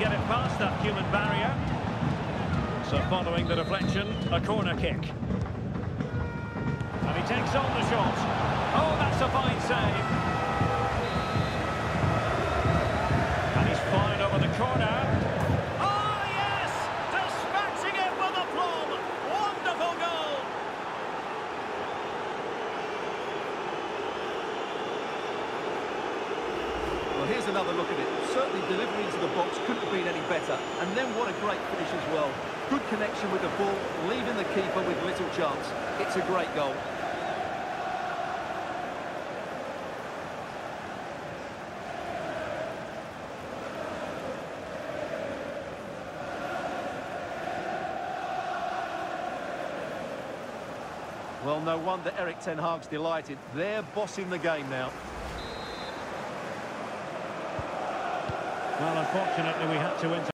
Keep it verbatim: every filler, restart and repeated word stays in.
get it past that human barrier. So following the deflection, a corner kick. And he takes on the shot. Oh, that's a fine save. And he's flying over the corner. Oh, yes! Dispatching it with aplomb. Wonderful goal. Well, here's another look at it. Certainly delivery into the box couldn't have been any better. And then what a great finish as well. Good connection with the ball, leaving the keeper with little chance. It's a great goal. Well, no wonder Erik ten Hag's delighted. They're bossing the game now. Well, unfortunately, we had to enter.